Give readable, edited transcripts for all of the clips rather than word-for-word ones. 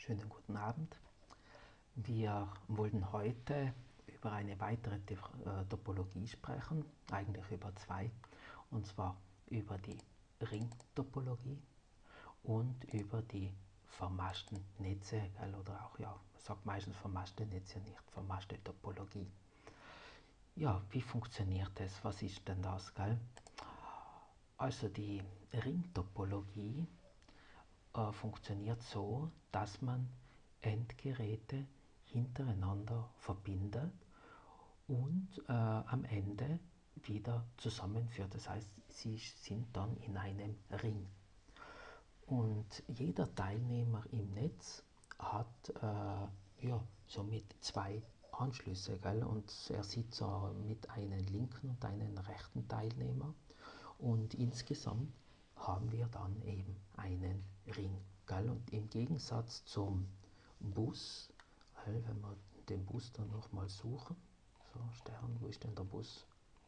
Schönen guten Abend. Wir wollen heute über eine weitere Topologie sprechen, eigentlich über zwei, und zwar über die Ringtopologie und über die vermaschten Netze, oder auch, ja, man sagt meistens vermaschte Netze, nicht vermaschte Topologie. Ja, wie funktioniert das? Was ist denn das, gell? Also die Ringtopologie funktioniert so, dass man Endgeräte hintereinander verbindet und am Ende wieder zusammenführt. Das heißt, sie sind dann in einem Ring. Und jeder Teilnehmer im Netz hat somit zwei Anschlüsse, gell? Und er sieht so mit einem linken und einem rechten Teilnehmer. Und insgesamt haben wir dann eben einen Ring. Gell? Und im Gegensatz zum Bus, wenn wir den Bus dann nochmal suchen, so Stern, wo ist denn der Bus?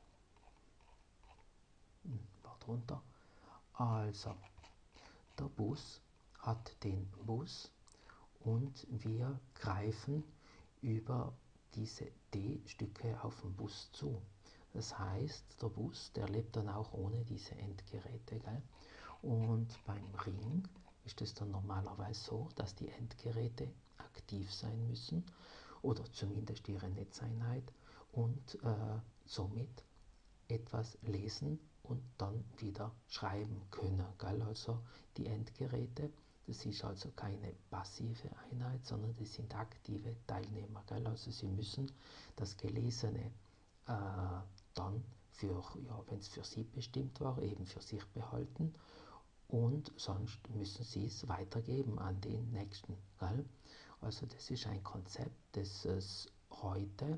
War drunter. Also, der Bus hat den Bus und wir greifen über diese D-Stücke auf den Bus zu. Das heißt, der Bus, der lebt dann auch ohne diese Endgeräte. Gell? Und beim Ring ist es dann normalerweise so, dass die Endgeräte aktiv sein müssen oder zumindest ihre Netzeinheit und somit etwas lesen und dann wieder schreiben können. Gell? Also die Endgeräte, das ist also keine passive Einheit, sondern das sind aktive Teilnehmer. Gell? Also sie müssen das Gelesene dann für, ja, wenn es für sie bestimmt war, eben für sich behalten und sonst müssen sie es weitergeben an den nächsten. Gell? Also das ist ein Konzept, das es heute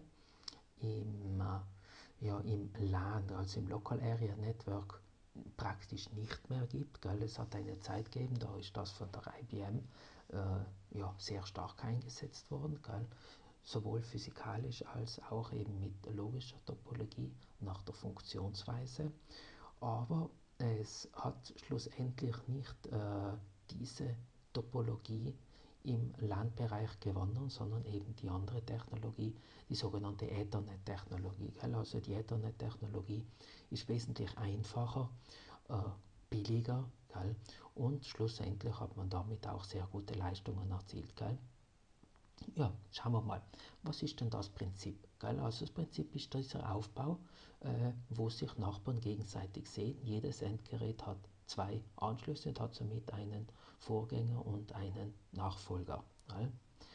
im LAN, also im Local Area Network, praktisch nicht mehr gibt. Gell? Es hat eine Zeit gegeben, da ist das von der IBM sehr stark eingesetzt worden, gell? Sowohl physikalisch als auch eben mit logischer Topologie nach der Funktionsweise. Aber es hat schlussendlich nicht diese Topologie im LAN-Bereich gewonnen, sondern eben die andere Technologie, die sogenannte Ethernet-Technologie. Also die Ethernet-Technologie ist wesentlich einfacher, äh, billiger, gell? Und schlussendlich hat man damit auch sehr gute Leistungen erzielt. Gell? Ja, schauen wir mal, was ist denn das Prinzip? Gell? Also das Prinzip ist dieser Aufbau, wo sich Nachbarn gegenseitig sehen. Jedes Endgerät hat zwei Anschlüsse und hat somit einen Vorgänger und einen Nachfolger. Gell?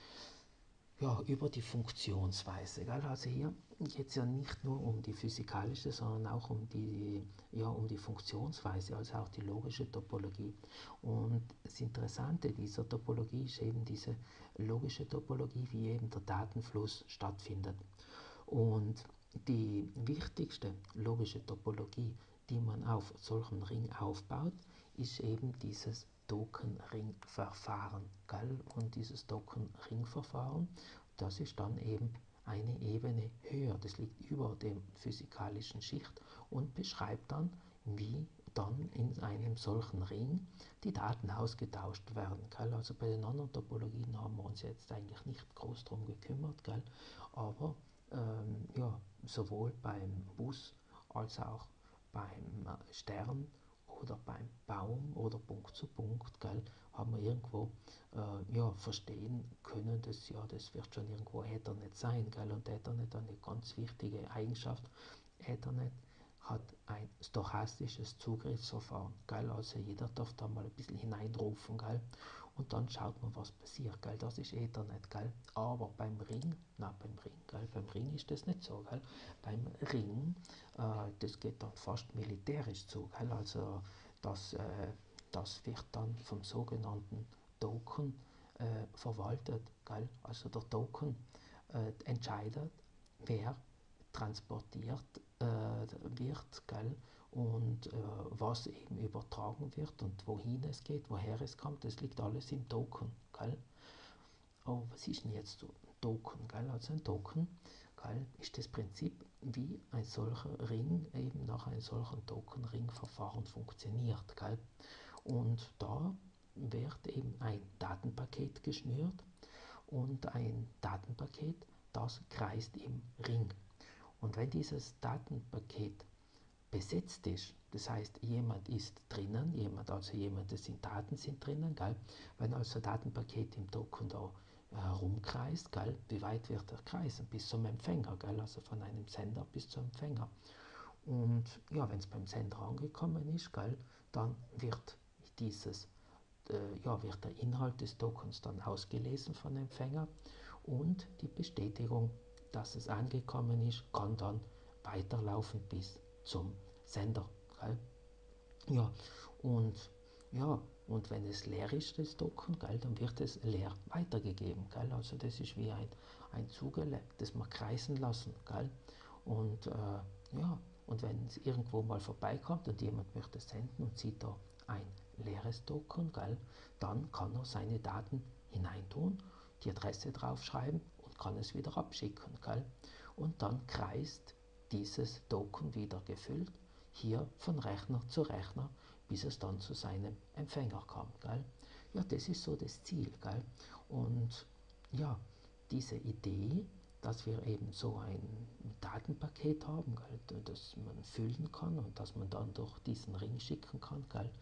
Ja, über die Funktionsweise. Gell? Also hier geht es ja nicht nur um die physikalische, sondern auch um die Funktionsweise, also auch die logische Topologie. Und das Interessante dieser Topologie ist eben diese logische Topologie, wie eben der Datenfluss stattfindet. Und die wichtigste logische Topologie, die man auf solchen Ring aufbaut, ist eben dieses Token-Ring-Verfahren. Und dieses Token-Ring-Verfahren, das ist dann eben eine Ebene höher, das liegt über dem physikalischen Schicht und beschreibt dann, wie dann in einem solchen Ring die Daten ausgetauscht werden. Also bei den anderen Topologien haben wir uns jetzt eigentlich nicht groß darum gekümmert, aber sowohl beim Bus als auch beim Stern oder beim Baum oder Punkt zu Punkt, haben wir irgendwo verstehen können, das wird schon irgendwo Ethernet sein, und Ethernet hat eine ganz wichtige Eigenschaft. Ethernet hat ein stochastisches Zugriffsverfahren, also jeder darf da mal ein bisschen hineinrufen, und dann schaut man, was passiert, das ist Ethernet, aber beim Ring ist das nicht so, beim Ring, das geht dann fast militärisch zu, also das, das wird dann vom sogenannten Token verwaltet, also der Token entscheidet, wer transportiert wird, und was eben übertragen wird und wohin es geht, woher es kommt, das liegt alles im Token. Oh, was ist denn jetzt so ein Token? Also ein Token ist das Prinzip, wie ein solcher Ring eben nach einem solchen Token-Ring-Verfahren funktioniert. Und da wird eben ein Datenpaket geschnürt und ein Datenpaket, das kreist im Ring. Und wenn dieses Datenpaket besetzt ist, das heißt, jemand ist drinnen, das sind Daten sind drinnen, gell? Wenn also ein Datenpaket im Token da herumkreist, gell? Wie weit wird er kreisen? Bis zum Empfänger, gell? Also von einem Sender bis zum Empfänger. Und ja, wenn es beim Sender angekommen ist, gell, dann wird wird der Inhalt des Tokens dann ausgelesen von dem Empfänger und die Bestätigung, dass es angekommen ist, kann dann weiterlaufen bis zum Sender. Gell? Ja, und, und wenn es leer ist, das Token, gell, dann wird es leer weitergegeben. Gell? Also das ist wie ein Zugele, das wir kreisen lassen. Gell? Und und wenn es irgendwo mal vorbeikommt und jemand möchte senden und sieht da ein leeres Token, gell, dann kann er seine Daten hineintun, die Adresse draufschreiben und kann es wieder abschicken. Gell? Und dann kreist dieses Token wieder gefüllt, hier von Rechner zu Rechner, bis es dann zu seinem Empfänger kommt. Gell? Ja, das ist so das Ziel. Gell? Und ja, diese Idee, dass wir eben so ein Datenpaket haben, gell, das man füllen kann und das man dann durch diesen Ring schicken kann, gell,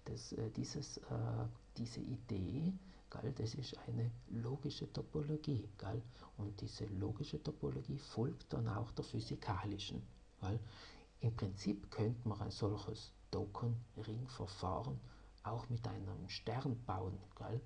diese Idee, gell, das ist eine logische Topologie, gell, und diese logische Topologie folgt dann auch der physikalischen. Gell. Im Prinzip könnte man ein solches Token-Ring-Verfahren auch mit einem Stern bauen. Gell.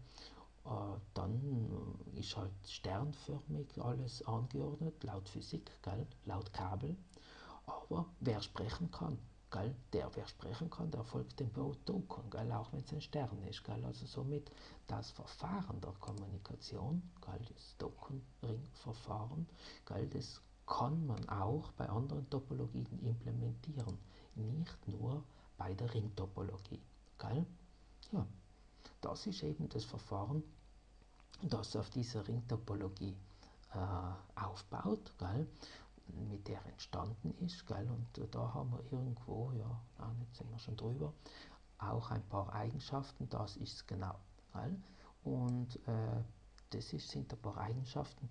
Dann ist halt sternförmig alles angeordnet, laut Physik, gell, laut Kabel. Aber wer sprechen kann, gell, wer sprechen kann, der folgt dem Token, gell, auch wenn es ein Stern ist. Gell. Also somit das Verfahren der Kommunikation, gell, das Token-Ring-Verfahren, gell, das kann man auch bei anderen Topologien implementieren, nicht nur bei der Ringtopologie. Gell. Ja, das ist eben das Verfahren, das auf dieser Ringtopologie aufbaut, gell, mit der entstanden ist. Gell, und da haben wir irgendwo, jetzt sind wir schon drüber, auch ein paar Eigenschaften, das ist es genau. Gell, und sind ein paar Eigenschaften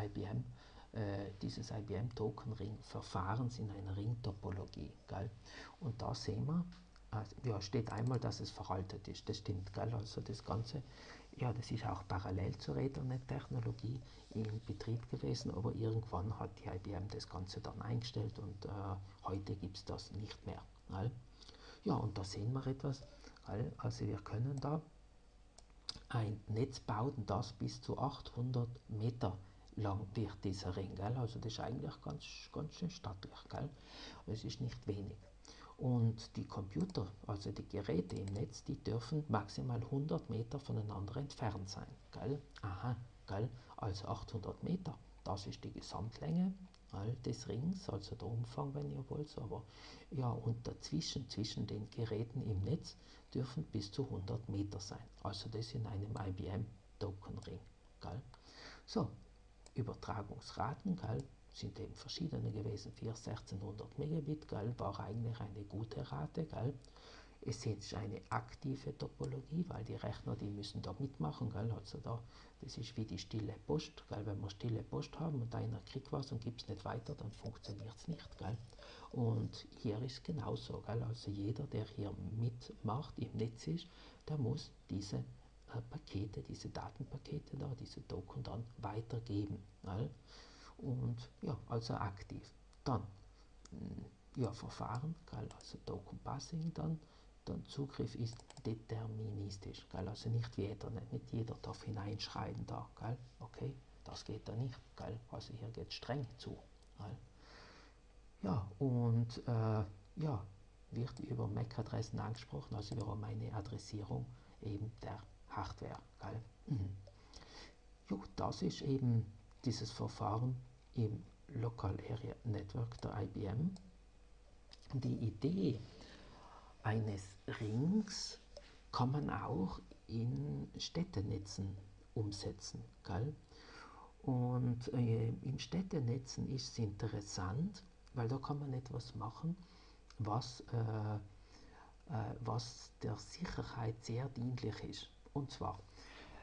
dieses IBM-Token-Ring-Verfahrens in einer Ringtopologie. Gell. Und da sehen wir, steht einmal, dass es veraltet ist, das stimmt, gell? Also das Ganze, ja, das ist auch parallel zur Ethernet-Technologie in Betrieb gewesen, aber irgendwann hat die IBM das Ganze dann eingestellt und heute gibt es das nicht mehr. Gell? Ja, und da sehen wir etwas, gell? Also wir können da ein Netz bauen, das bis zu 800 Meter lang wird, dieser Ring, gell? Also das ist eigentlich ganz schön stattlich, gell? Es ist nicht wenig. Und die Computer, also die Geräte im Netz, die dürfen maximal 100 Meter voneinander entfernt sein. Gell? Aha, gell? Also 800 Meter, das ist die Gesamtlänge des Rings, also der Umfang, wenn ihr wollt. Aber ja, und dazwischen, zwischen den Geräten im Netz, dürfen bis zu 100 Meter sein. Also das in einem IBM-Token-Ring. So, Übertragungsraten, gell, sind eben verschiedene gewesen. 1600 Megabit, gell, war eigentlich eine gute Rate. Gell. Es ist eine aktive Topologie, weil die Rechner, die müssen da mitmachen. Gell. Also das ist wie die stille Post. Gell. Wenn wir stille Post haben und einer kriegt was und gibt es nicht weiter, dann funktioniert es nicht. Gell. Und hier ist es genauso. Gell. Also jeder, der hier mitmacht, im Netz ist, der muss diese diese Datenpakete da, diese Token dann weitergeben. Gell? Und ja, also aktiv. Dann Verfahren, gell? Also Token Passing dann Zugriff ist deterministisch, gell? Also nicht wie Ethernet, nicht jeder darf hineinschreiben da, gell? Okay, das geht da nicht, gell? Also hier geht es streng zu. Gell? Ja, und wird über MAC-Adressen angesprochen, also wir haben eine Adressierung eben der Hardware. Gell? Jo, das ist eben dieses Verfahren im Local Area Network der IBM. Die Idee eines Rings kann man auch in Städtenetzen umsetzen. Gell? Und in Städtenetzen ist es interessant, weil da kann man etwas machen, was der Sicherheit sehr dienlich ist. Und zwar,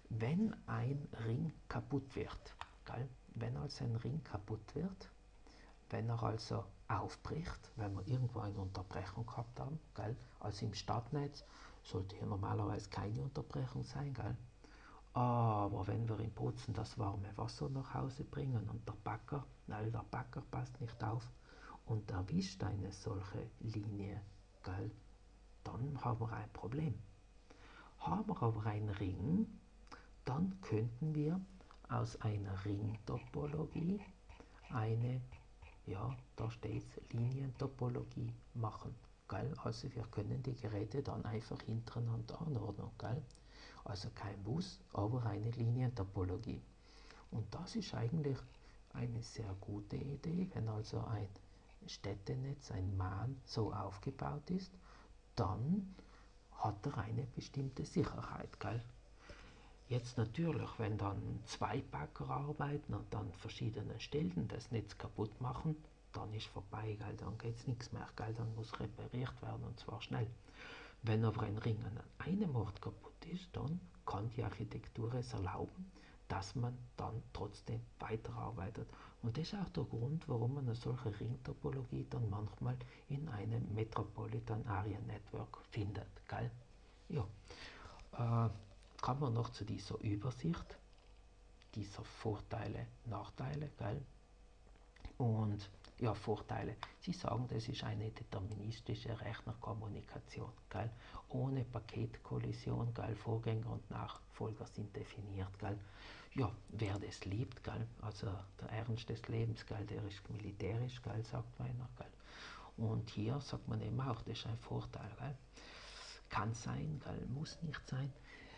Wenn ein Ring kaputt wird, gell? Wenn also ein Ring kaputt wird, wenn er also aufbricht, wenn wir irgendwo eine Unterbrechung gehabt haben, gell? Also im Stadtnetz sollte hier normalerweise keine Unterbrechung sein, gell? Aber wenn wir in Bozen das warme Wasser nach Hause bringen und der Bagger passt nicht auf und erwischt eine solche Linie, gell, dann haben wir ein Problem. Haben wir aber einen Ring, dann könnten wir aus einer Ringtopologie eine, ja, da steht es, Linientopologie machen. Gell? Also wir können die Geräte dann einfach hintereinander anordnen. Gell? Also kein Bus, aber eine Linientopologie. Und das ist eigentlich eine sehr gute Idee, wenn also ein Städtenetz, ein MAN so aufgebaut ist, dann hat er eine bestimmte Sicherheit. Gell? Jetzt natürlich, wenn dann zwei Bagger arbeiten und an verschiedenen Stellen das Netz kaputt machen, dann ist vorbei, gell? Dann geht es nichts mehr, gell? Dann muss repariert werden und zwar schnell. Wenn aber ein Ring an einem Ort kaputt ist, dann kann die Architektur es erlauben, dass man dann trotzdem weiterarbeitet. Und das ist auch der Grund, warum man eine solche Ringtopologie dann manchmal in einem Metropolitan Area Network findet. Gell? Ja. Kommen wir noch zu dieser Übersicht, dieser Vorteile, Nachteile, gell? Und ja, Vorteile. Sie sagen, das ist eine deterministische Rechnerkommunikation, gell? Ohne Paketkollision, gell? Vorgänger und Nachfolger sind definiert, gell? Ja, wer das liebt, gell? Also der Ernst des Lebens, gell? Der ist militärisch, gell? Sagt einer, gell? Und hier sagt man eben auch, das ist ein Vorteil, gell? Kann sein, gell? Muss nicht sein.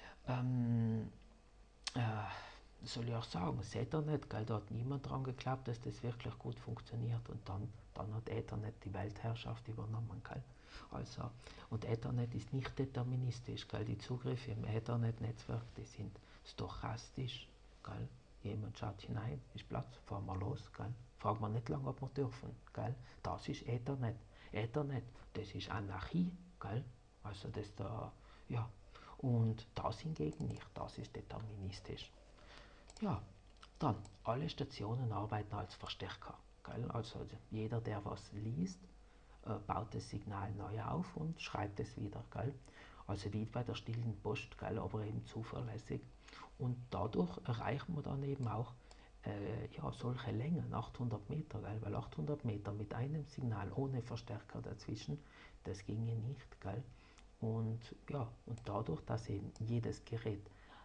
Soll ich auch sagen, das Ethernet, gell, da hat niemand dran geglaubt, dass das wirklich gut funktioniert und dann hat Ethernet die Weltherrschaft übernommen. Gell. Also, und Ethernet ist nicht deterministisch, gell. Die Zugriffe im Ethernet-Netzwerk, die sind stochastisch. Gell. Jemand schaut hinein, ist Platz, fahren wir los. Gell. Fragen wir nicht lange, ob wir dürfen. Gell. Das ist Ethernet. Ethernet, das ist Anarchie. Gell. Also das da, ja. Und das hingegen nicht, das ist deterministisch. Ja, dann, alle Stationen arbeiten als Verstärker. Gell? Also jeder, der was liest, baut das Signal neu auf und schreibt es wieder. Gell? Also wie bei der stillen Post, gell? Aber eben zuverlässig. Und dadurch erreichen wir dann eben auch ja, solche Längen, 800 Meter, gell? Weil 800 Meter mit einem Signal ohne Verstärker dazwischen, das ginge nicht. Gell? Und ja, und dadurch, dass eben jedes Gerät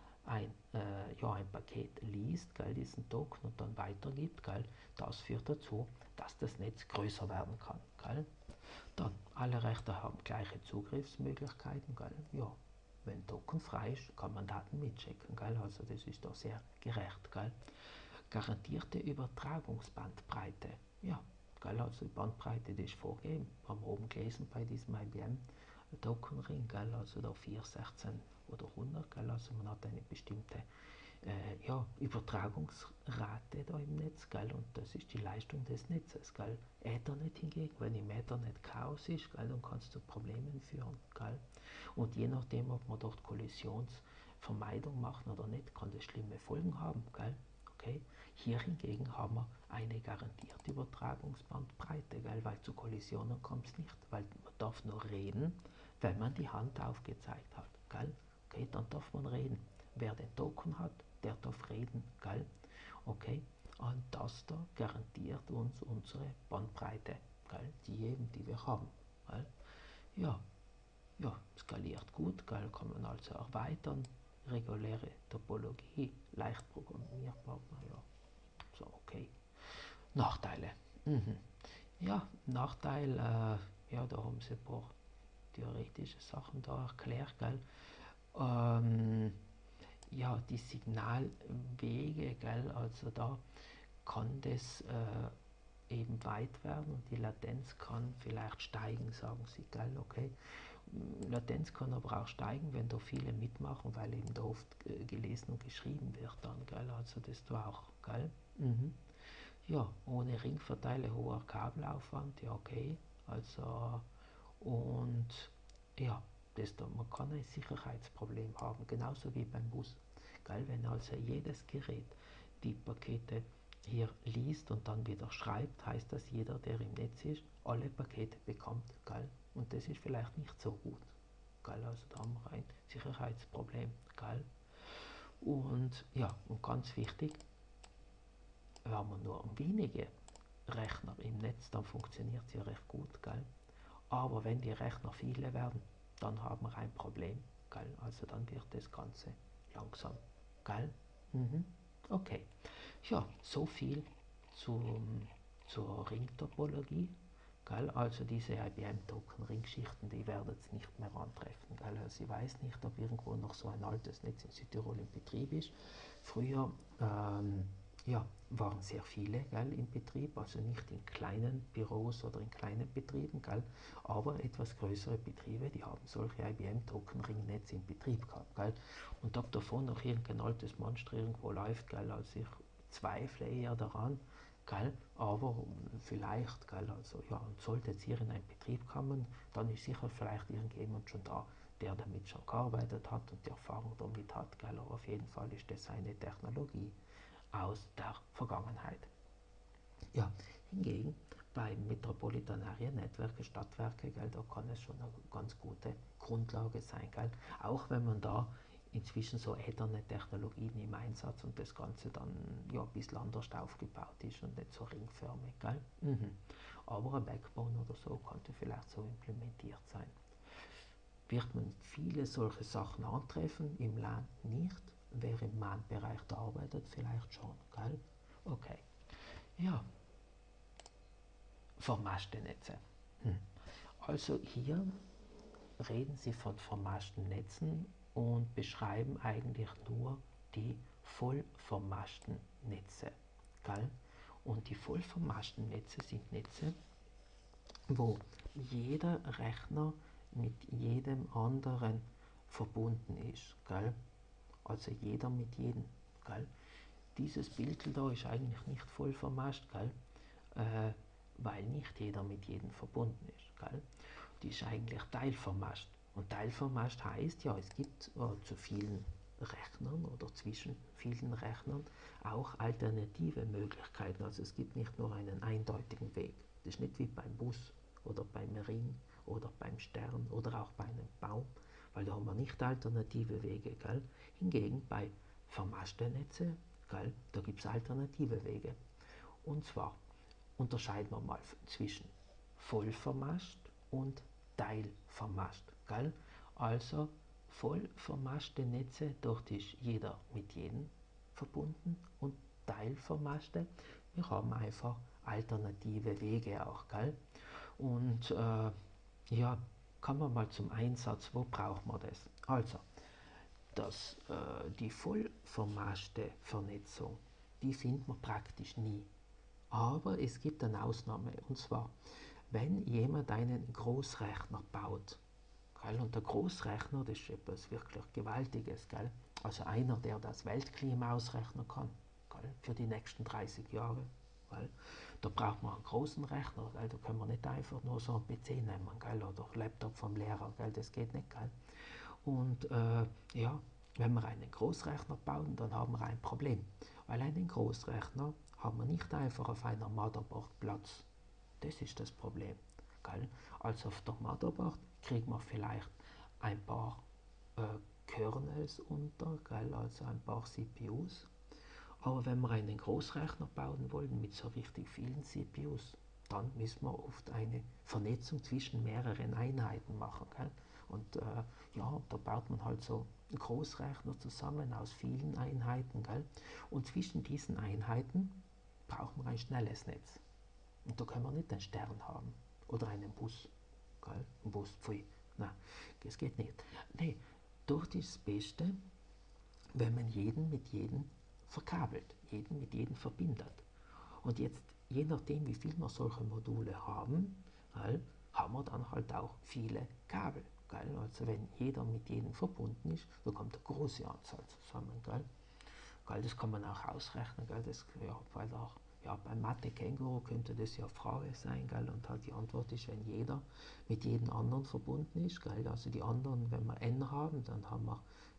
ein Paket liest, gell, diesen Token und dann weitergibt, gell, das führt dazu, dass das Netz größer werden kann. Gell. Dann, alle Rechte haben gleiche Zugriffsmöglichkeiten. Gell. Ja, wenn Token frei ist, kann man Daten mitchecken. Gell. Also das ist doch sehr gerecht. Gell. Garantierte Übertragungsbandbreite. Ja, gell, also die Bandbreite, die ist vorgegeben. Haben wir oben gelesen bei diesem IBM Token Ring, gell, also da 4, 16 oder 100, gell, also man hat eine bestimmte ja, Übertragungsrate da im Netz, gell, und das ist die Leistung des Netzes, gell. Ethernet hingegen, wenn im Ethernet Chaos ist, gell, dann kann es zu Problemen führen, gell. Und je nachdem, ob man dort Kollisionsvermeidung machen oder nicht, kann das schlimme Folgen haben, gell. Okay. Hier hingegen haben wir eine garantierte Übertragungsbandbreite, gell, weil zu Kollisionen kommt es nicht, weil man darf nur reden, wenn man die Hand aufgezeigt hat, gell. Okay, dann darf man reden. Wer den Token hat, der darf reden, gell? Okay, und das da garantiert uns unsere Bandbreite, gell? Die wir haben, gell? Ja, ja, skaliert gut, gell? Kann man also erweitern, reguläre Topologie, leicht programmierbar, naja, so okay. Nachteile, ja, Nachteil, ja, da haben sie ein paar theoretische Sachen da erklärt, gell? Ja, die Signalwege, gell, also da kann das eben weit werden und die Latenz kann vielleicht steigen, sagen sie, gell, okay. Latenz kann aber auch steigen, wenn da viele mitmachen, weil eben da oft gelesen und geschrieben wird dann, gell, also das da auch, gell. Ja, ohne Ringverteiler, hoher Kabelaufwand, ja okay, also und ja, man kann ein Sicherheitsproblem haben, genauso wie beim Bus. gell? Wenn also jedes Gerät die Pakete hier liest und dann wieder schreibt, heißt das, jeder, der im Netz ist, alle Pakete bekommt, gell? Und das ist vielleicht nicht so gut, gell? Also da haben wir ein Sicherheitsproblem, gell? Und ja, und ganz wichtig, haben wir nur wenige Rechner im Netz, dann funktioniert sie recht gut, gell? Aber wenn die Rechner viele werden, dann haben wir ein Problem, gell? Also dann wird das Ganze langsam, gell? Mhm. Okay, ja, so viel zur Ringtopologie. Gell? Also diese IBM-Token-Ringschichten, die werden es nicht mehr antreffen. Gell? Also ich weiß nicht, ob irgendwo noch so ein altes Netz in Südtirol in Betrieb ist. Früher ja, waren sehr viele, gell, in Betrieb, also nicht in kleinen Büros oder in kleinen Betrieben, gell, aber etwas größere Betriebe, die haben solche IBM-Token-Ringnetze in Betrieb gehabt. Gell. Und ob davon noch irgendein altes Monster irgendwo läuft, gell, also ich zweifle eher daran, gell, aber vielleicht, gell, also ja, und sollte jetzt hier in einen Betrieb kommen, dann ist sicher vielleicht irgendjemand schon da, der damit schon gearbeitet hat und die Erfahrung damit hat, gell, aber auf jeden Fall ist das eine Technologie aus der Vergangenheit. Ja, hingegen bei Metropolitan Area Netzwerke, Stadtwerke, gell, da kann es schon eine ganz gute Grundlage sein, gell, auch wenn man da inzwischen so Ethernet-Technologien im Einsatz und das Ganze dann ja ein bisschen anders aufgebaut ist und nicht so ringförmig. Gell? Mhm. Aber ein Backbone oder so könnte vielleicht so implementiert sein. Wird man viele solche Sachen antreffen, im LAN nicht, wer im MAN-Bereich da arbeitet, vielleicht schon. Gell? Okay. Ja, vermaschte Netze. Also hier reden Sie von vermaschten Netzen und beschreiben eigentlich nur die voll vermaschten Netze. Gell? Und die voll vermaschten Netze sind Netze, wo jeder Rechner mit jedem anderen verbunden ist. Gell? Also jeder mit jedem. Gell? Dieses Bild da ist eigentlich nicht voll vermascht, gell? Weil nicht jeder mit jedem verbunden ist. Gell? Die ist eigentlich teilvermascht. Und teilvermascht heißt ja, es gibt zu vielen Rechnern oder zwischen vielen Rechnern auch alternative Möglichkeiten. Also es gibt nicht nur einen eindeutigen Weg. Das ist nicht wie beim Bus oder beim Ring oder beim Stern oder auch bei einem Baum, weil da haben wir nicht alternative Wege. Gell? Hingegen bei vermaschten Netze, gell, da gibt es alternative Wege. Und zwar unterscheiden wir mal zwischen voll vermascht und teilvermascht. Gell? Also voll vermaschte Netze, dort ist jeder mit jedem verbunden und teilvermaschte, wir haben einfach alternative Wege auch. Gell? Und ja, kommen wir mal zum Einsatz, wo braucht man das? Also, die voll vermaschte Vernetzung, die findet man praktisch nie. Aber es gibt eine Ausnahme, und zwar, wenn jemand einen Großrechner baut, gell, und der Großrechner, das ist etwas wirklich Gewaltiges, gell, also einer, der das Weltklima ausrechnen kann, gell, für die nächsten 30 Jahre, gell, da braucht man einen großen Rechner, gell, da können wir nicht einfach nur so einen PC nehmen, gell, oder Laptop vom Lehrer, gell, das geht nicht, gell. Und ja, wenn wir einen Großrechner bauen, dann haben wir ein Problem, weil einen Großrechner haben wir nicht einfach auf einer Motherboard Platz. Das ist das Problem. Gell? Also auf der Motherboard kriegen wir vielleicht ein paar Kernels unter, gell? Also ein paar CPUs. Aber wenn wir einen Großrechner bauen wollen mit so richtig vielen CPUs, dann müssen wir oft eine Vernetzung zwischen mehreren Einheiten machen. Gell? Und ja, da baut man halt so Großrechner zusammen aus vielen Einheiten. Gell? Und zwischen diesen Einheiten braucht man ein schnelles Netz. Und da können wir nicht einen Stern haben oder einen Bus. Gell? Ein Bus, pfui. Nein, das geht nicht. Nee, dort ist das Beste, wenn man jeden mit jedem verkabelt, jeden mit jedem verbindet. Und jetzt, je nachdem, wie viel wir solche Module haben, gell, haben wir dann halt auch viele Kabel. Gell? Also wenn jeder mit jedem verbunden ist, dann kommt eine große Anzahl zusammen. Gell? Gell, das kann man auch ausrechnen. Gell? Das, ja, weil auch, ja, beim Mathe-Känguru könnte das ja Frage sein. Gell? Und halt die Antwort ist, wenn jeder mit jedem anderen verbunden ist. Gell? Also die anderen, wenn wir n haben, dann haben wir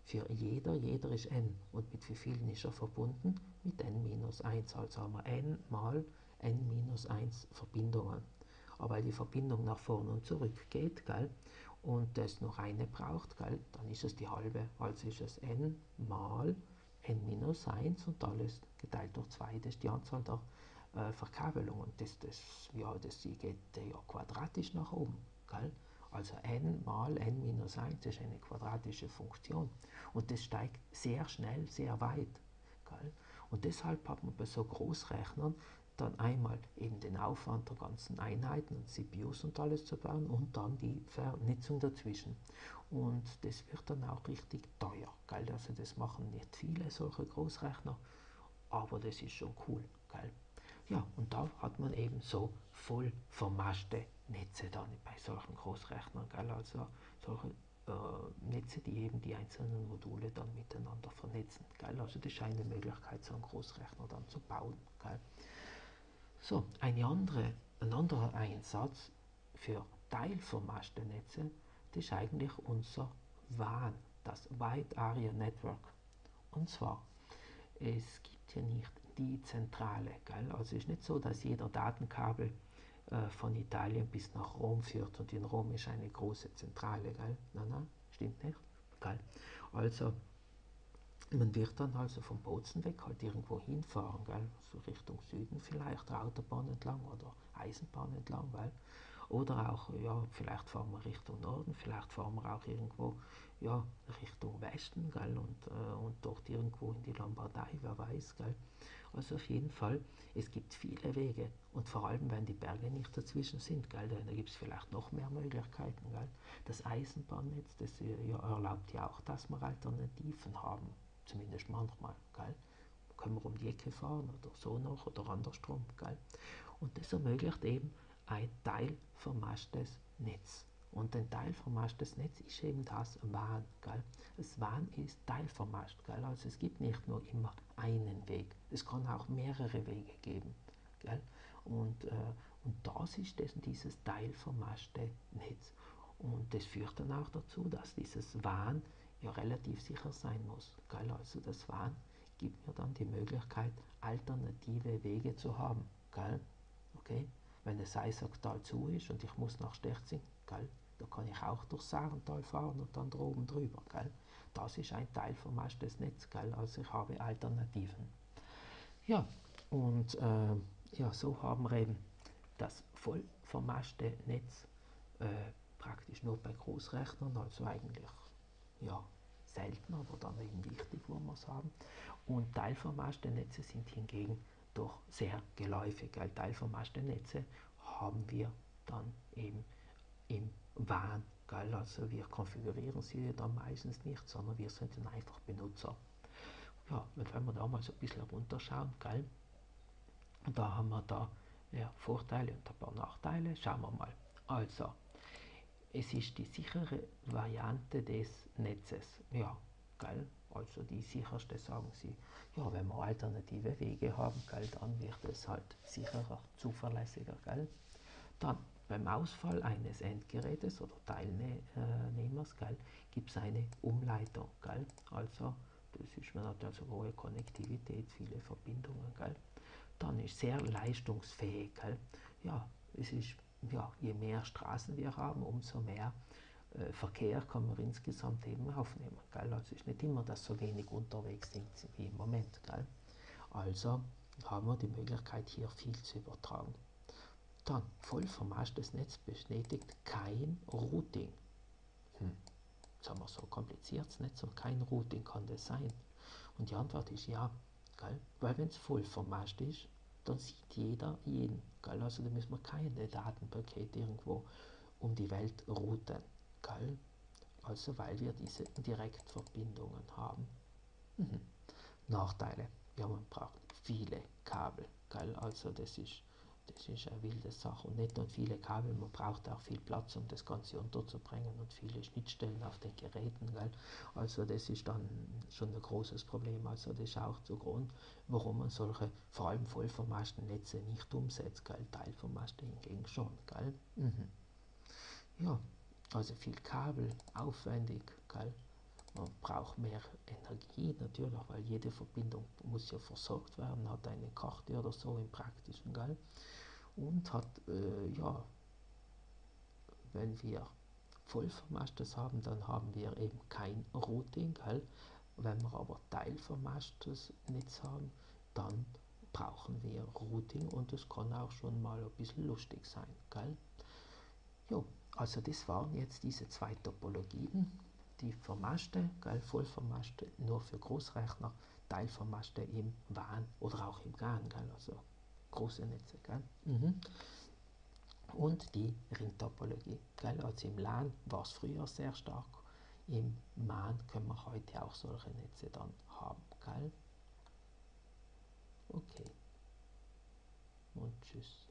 für jeder ist n. Und mit wie vielen ist er verbunden? Mit n minus 1. Also haben wir n mal n minus 1 Verbindungen. Aber weil die Verbindung nach vorne und zurück geht, gell, und das noch eine braucht, gell, dann ist es die halbe. Also ist es n mal n minus 1 und alles geteilt durch 2. Das ist die Anzahl der Verkabelungen. Das geht ja quadratisch nach oben. Gell? Also n mal n minus 1 ist eine quadratische Funktion. Und das steigt sehr schnell, sehr weit. Gell? Und deshalb hat man bei so Großrechnern dann einmal eben den Aufwand der ganzen Einheiten und CPUs und alles zu bauen und dann die Vernetzung dazwischen. Und das wird dann auch richtig teuer. Gell? Also das machen nicht viele solche Großrechner, aber das ist schon cool. Gell? Ja, und da hat man eben so voll vermaschte Netze dann bei solchen Großrechnern. Gell? Also solche Netze, die eben die einzelnen Module dann miteinander vernetzen. Gell? Also das ist eine Möglichkeit, so einen Großrechner dann zu bauen. Gell? So, ein anderer Einsatz für teilvermaschte Netze, das ist eigentlich unser WAN, das Wide Area Network. Und zwar, es gibt ja nicht die Zentrale, gell? Also es ist nicht so, dass jeder Datenkabel von Italien bis nach Rom führt und in Rom ist eine große Zentrale, gell? Nein, stimmt nicht, gell? Also man wird dann also vom Bozen weg halt irgendwo hinfahren, gell? So Richtung Süden vielleicht, Autobahn entlang oder Eisenbahn entlang, gell? Oder auch, ja, vielleicht fahren wir Richtung Norden, vielleicht fahren wir auch irgendwo, ja, Richtung Westen, gell? Und dort irgendwo in die Lombardei, wer weiß, gell? Also auf jeden Fall, es gibt viele Wege und vor allem, wenn die Berge nicht dazwischen sind, gell? Da gibt es vielleicht noch mehr Möglichkeiten, gell? Das Eisenbahnnetz, das ja, erlaubt ja auch, dass wir Alternativen haben. Zumindest manchmal, gell? Können wir um die Ecke fahren oder so noch oder andersrum, gell? Und das ermöglicht eben ein teilvermaschtes Netz. Und ein teilvermaschtes Netz ist eben das WAN, gell? Das WAN ist teilvermascht, gell? Also es gibt nicht nur immer einen Weg, es kann auch mehrere Wege geben, gell? Und das ist dieses teilvermaschte Netz. Und das führt dann auch dazu, dass dieses WAN ja relativ sicher sein muss. Gell? Also das WAN gibt mir dann die Möglichkeit, alternative Wege zu haben. Gell? Okay? Wenn das Eisacktal zu ist und ich muss nach Sterzing, gell? Da kann ich auch durch Sarental fahren und dann droben drüber. Gell? Das ist ein Teil vom Netz. Gell? Also ich habe Alternativen. Ja, und ja, so haben wir eben das voll vermaschte Netz äh, praktisch nur bei Großrechnern, also eigentlich ja, selten, aber dann eben wichtig, wo wir es haben. Und teilvermaschte Netze sind hingegen doch sehr geläufig. Teilvermaschte Netze haben wir dann eben im WAN. Also wir konfigurieren sie dann meistens nicht, sondern wir sind dann einfach Benutzer. Ja, und wenn wir da mal so ein bisschen runterschauen, da haben wir da ja, Vorteile und ein paar Nachteile. Schauen wir mal. Also, es ist die sichere Variante des Netzes. Ja, geil. Also die sicherste, sagen sie. Ja, wenn wir alternative Wege haben, geil, dann wird es halt sicherer, zuverlässiger, geil. Dann beim Ausfall eines Endgerätes oder Teilnehmers, gibt es eine Umleitung, geil. Also das ist mir natürlich also hohe Konnektivität, viele Verbindungen, geil. Dann ist sehr leistungsfähig, geil. Ja, es ist ja, je mehr Straßen wir haben, umso mehr Verkehr kann man insgesamt eben aufnehmen. Gell? Also es ist nicht immer, dass so wenig unterwegs sind wie im Moment. Gell? Also haben wir die Möglichkeit, hier viel zu übertragen. Dann, voll vermaschtes Netz bestätigt kein Routing. Jetzt haben wir so ein kompliziertes Netz und kein Routing, kann das sein? Und die Antwort ist ja, gell? Weil wenn es voll vermascht ist, dann sieht jeder jeden. Gell? Also da müssen wir keine Datenpakete irgendwo um die Welt routen. Gell? Also weil wir diese Direktverbindungen haben. Nachteile. Ja, man braucht viele Kabel. Gell? Also das ist eine wilde Sache. Und nicht nur viele Kabel, man braucht auch viel Platz, um das Ganze unterzubringen und viele Schnittstellen auf den Geräten. Gell? Also das ist dann schon ein großes Problem. Also das ist auch der Grund, warum man solche, vor allem voll vermaschten Netze nicht umsetzt. Gell? Teilvermaschte hingegen schon. Gell? Ja, also viel Kabel, aufwendig. Gell? Man braucht mehr Energie natürlich, weil jede Verbindung muss ja versorgt werden, hat eine Karte oder so im Praktischen, gell? Und hat, ja, wenn wir vollvermaschtes haben, dann haben wir eben kein Routing, gell? Wenn wir aber teilvermaschtes Netz haben, dann brauchen wir Routing und es kann auch schon mal ein bisschen lustig sein, gell? Jo, also das waren jetzt diese zwei Topologien, die vermaschte, gell, vollvermaschte nur für Großrechner, teilvermaschte im WAN oder auch im GAN, gell, also große Netze, gell. Und die Ringtopologie, gell, also im LAN war es früher sehr stark, im MAN können wir heute auch solche Netze dann haben, gell. Okay, und tschüss.